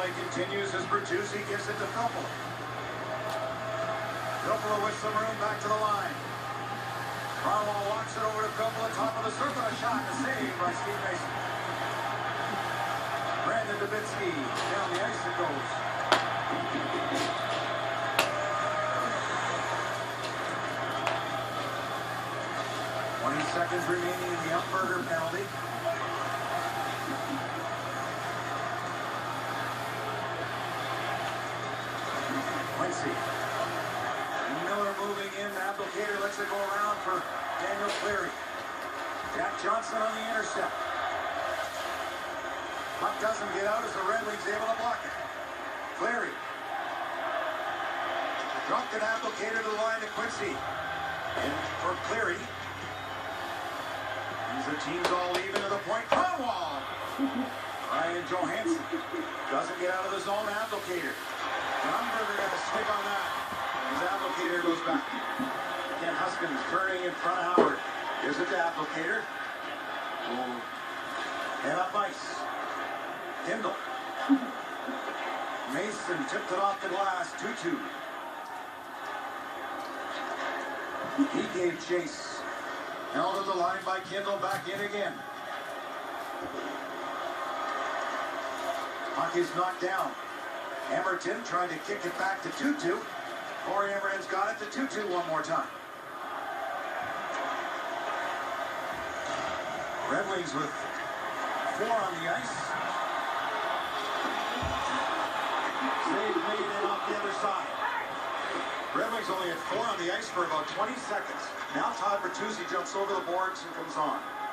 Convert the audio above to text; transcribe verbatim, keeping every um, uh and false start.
play continues as Bertuzzi gives it to Filppula. Filppula with some room back to the line. Kronwall walks it over to Filppula, top of the circle, a shot, a save by Steve Mason. Brandon Dubinsky, down the ice it goes. twenty seconds remaining in the Umberger penalty. Quincy. Miller moving in. Abdelkader lets it go around for Daniel Cleary. Jack Johnson on the intercept. Puck doesn't get out as the Red Wings able to block it. Cleary. Dropped it. Abdelkader to the line to Quincy. In for Cleary. The team's all even to the point. Kronwall! Ryan Johansson doesn't get out of the zone. Abdelkader. Umberger got a stick on that. As Abdelkader goes back. Again, Huskins turning in front of Howard. Here's it to Abdelkader. Head up ice. Kindle. Mason tipped it off the glass. two two. He gave chase. Held at the line by Kindle, back in again. Puck is knocked down. Emerton trying to kick it back to two two. Corey Emeren's got it to two two one more time. Red Wings with four on the ice. Save made in off the other side. Red Wings only had four on the ice for about twenty seconds. Now Todd Bertuzzi jumps over the boards and comes on.